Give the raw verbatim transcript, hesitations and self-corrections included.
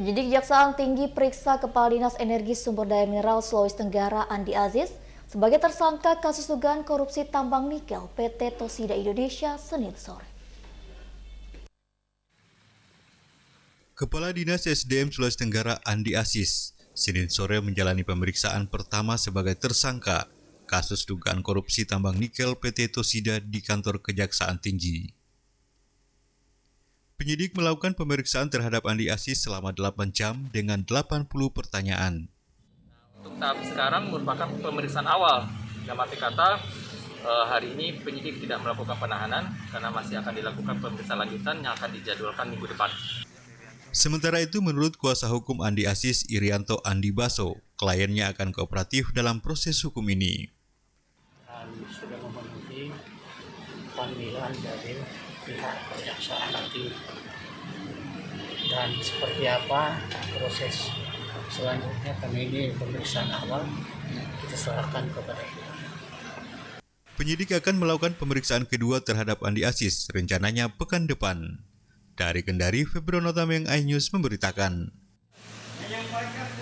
Penyidik Kejaksaan Tinggi periksa Kepala Dinas Energi Sumber Daya Mineral Sulawesi Tenggara Andi Aziz sebagai tersangka kasus dugaan korupsi tambang nikel P T Tosida Indonesia Senin sore. Kepala Dinas S D M Sulawesi Tenggara Andi Aziz Senin sore menjalani pemeriksaan pertama sebagai tersangka kasus dugaan korupsi tambang nikel P T Tosida di kantor Kejaksaan Tinggi. Penyidik melakukan pemeriksaan terhadap Andi Aziz selama delapan jam dengan delapan puluh pertanyaan. Untuk tahap sekarang merupakan pemeriksaan awal. Dalam arti kata, hari ini penyidik tidak melakukan penahanan karena masih akan dilakukan pemeriksaan lanjutan yang akan dijadwalkan minggu depan. Sementara itu, menurut kuasa hukum Andi Aziz, Irianto Andi Baso, kliennya akan kooperatif dalam proses hukum ini. Dan sudah memenuhi panggilan dari pihak kejaksaan nanti, dan seperti apa proses selanjutnya karena ini pemeriksaan awal, kita serahkan kepada itu. Penyidik akan melakukan pemeriksaan kedua terhadap Andi Aziz rencananya pekan depan. Dari Kendari, Febrio Notameng, iNews memberitakan.